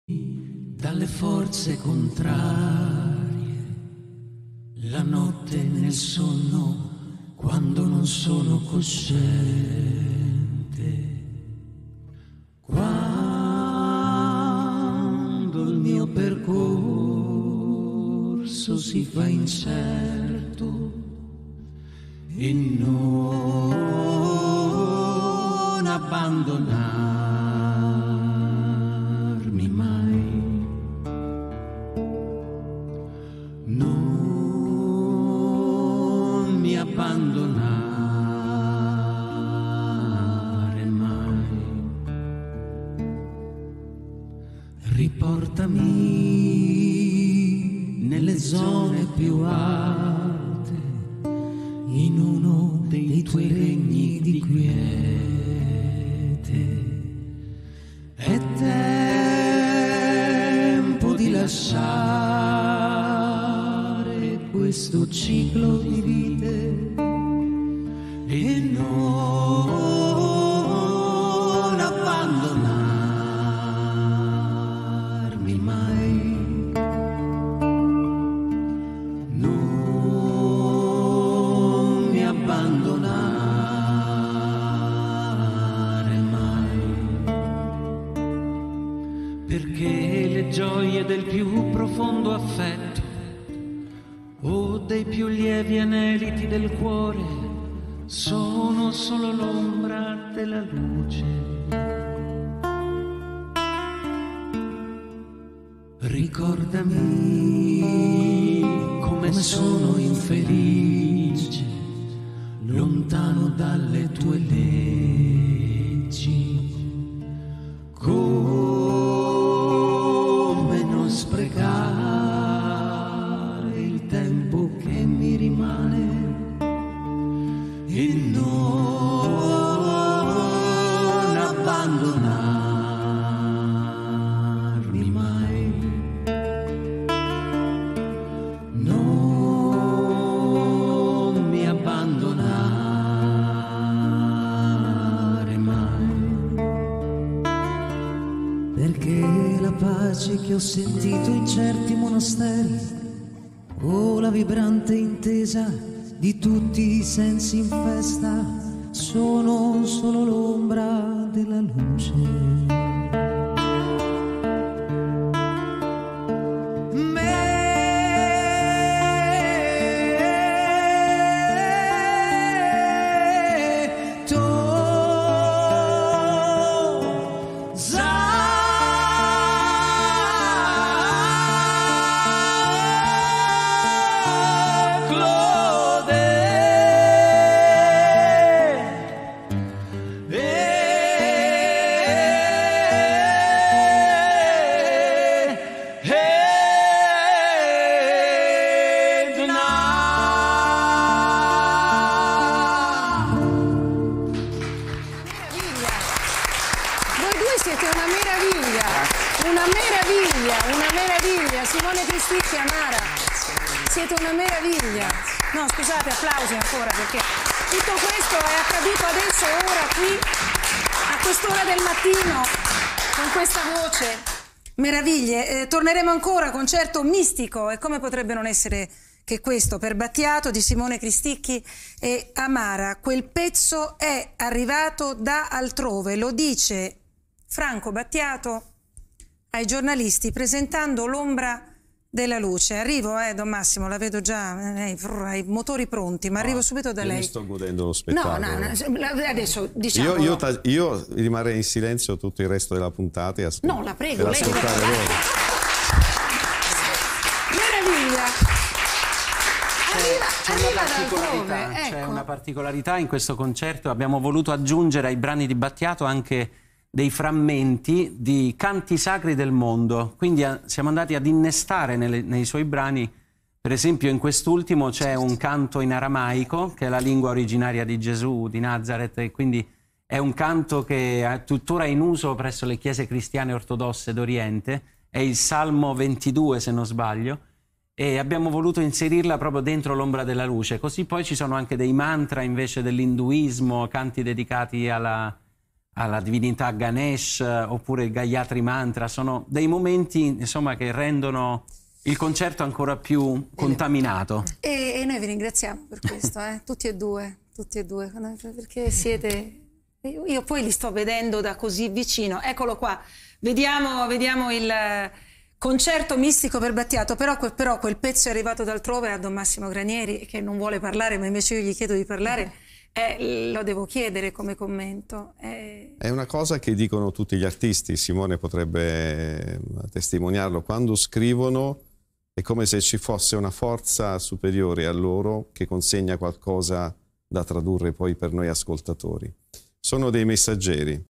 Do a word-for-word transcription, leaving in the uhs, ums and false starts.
dalle forze contrarie, la notte nel sonno quando non sono cosciente, quando il mio percorso si fa incerto e non abbandonarmi mai, non mi abbandonare mai. Riportami nelle zone più alte, in uno dei tuoi regni di quiete. È tempo di lasciare questo ciclo di vite e non abbandonarmi mai. Non mi abbandonare mai, perché le gioie del più profondo affetto o dei più lievi aneliti del cuore sono solo l'ombra della luce. Ricordami come sono infelice, lontano dalle tue leggi, come non sprecare il tempo che mi rimane e non abbandonarmi mai. Non mi abbandonare mai, perché la pace che ho sentito in certi monasteri o la vibrante intesa di tutti i sensi in festa sono solo l'ombra della luce. Simone Cristicchi e Amara, siete una meraviglia. No, scusate, applausi ancora, perché tutto questo è accaduto adesso, ora, qui, a quest'ora del mattino, con questa voce. Meraviglie. Eh, torneremo ancora, concerto mistico, e come potrebbe non essere che questo per Battiato di Simone Cristicchi e Amara. Quel pezzo è arrivato da altrove, lo dice Franco Battiato ai giornalisti presentando l'ombra della luce. Arrivo, eh, Don Massimo, la vedo già, eh, i motori pronti, ma arrivo subito da io lei. Mi sto godendo lo spettacolo. No, no, no, adesso diciamo. Io, io, io rimarrei in silenzio tutto il resto della puntata e ascolto. No, la prego, lei deve ascoltare voi. Meraviglia. C'è una, particolarità, ecco. c'è una particolarità in questo concerto. Abbiamo voluto aggiungere ai brani di Battiato anche dei frammenti di canti sacri del mondo, quindi a, siamo andati ad innestare nelle, nei suoi brani. Per esempio in quest'ultimo c'è un canto in aramaico, che è la lingua originaria di Gesù di Nazareth, e quindi è un canto che è tuttora in uso presso le chiese cristiane ortodosse d'Oriente, è il Salmo ventidue se non sbaglio, e abbiamo voluto inserirla proprio dentro l'ombra della luce. Così poi ci sono anche dei mantra invece dell'induismo, canti dedicati alla alla divinità Ganesh oppure il Gayatri Mantra, sono dei momenti insomma che rendono il concerto ancora più contaminato. E, e noi vi ringraziamo per questo, eh? tutti e due, tutti e due, perché siete... Io poi li sto vedendo da così vicino, eccolo qua, vediamo, vediamo il concerto mistico per Battiato, però, però quel pezzo è arrivato da altrove a Don Massimo Granieri, che non vuole parlare, ma invece io gli chiedo di parlare. Eh, lo devo chiedere come commento. Eh... È una cosa che dicono tutti gli artisti, Simone potrebbe testimoniarlo, quando scrivono è come se ci fosse una forza superiore a loro che consegna qualcosa da tradurre poi per noi ascoltatori. Sono dei messaggeri.